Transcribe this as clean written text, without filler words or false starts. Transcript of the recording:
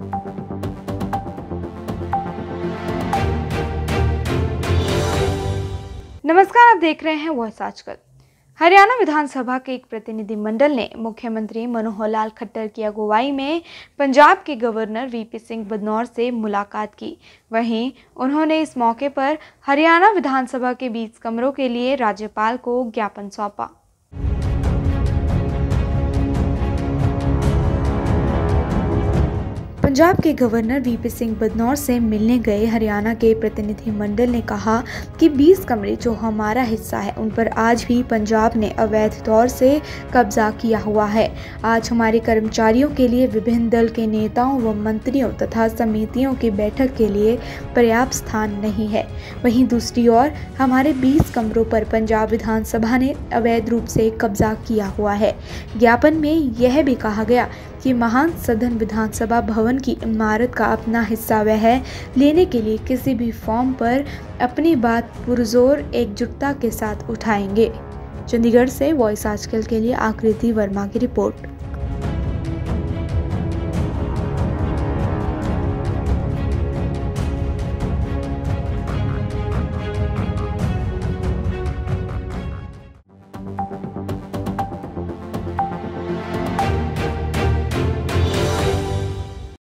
नमस्कार, आप देख रहे हैं वॉइस आजकल। हरियाणा विधानसभा के एक प्रतिनिधिमंडल ने मुख्यमंत्री मनोहर लाल खट्टर की अगुवाई में पंजाब के गवर्नर वीपी सिंह बदनौर से मुलाकात की। वहीं उन्होंने इस मौके पर हरियाणा विधानसभा के 20 कमरों के लिए राज्यपाल को ज्ञापन सौंपा। पंजाब के गवर्नर वीपी सिंह बदनौर से मिलने गए हरियाणा के प्रतिनिधिमंडल ने कहा कि 20 कमरे जो हमारा हिस्सा है उन पर आज भी पंजाब ने अवैध तौर से कब्जा किया हुआ है। आज हमारे कर्मचारियों के लिए विभिन्न दल के नेताओं व मंत्रियों तथा समितियों की बैठक के लिए पर्याप्त स्थान नहीं है। वहीं दूसरी ओर हमारे 20 कमरों पर पंजाब विधानसभा ने अवैध रूप से कब्जा किया हुआ है। ज्ञापन में यह भी कहा गया कि महान सदन विधानसभा भवन की इमारत का अपना हिस्सा वह लेने के लिए किसी भी फॉर्म पर अपनी बात पुरजोर एकजुटता के साथ उठाएंगे। चंडीगढ़ से वॉइस आजकल के लिए आकृति वर्मा की रिपोर्ट।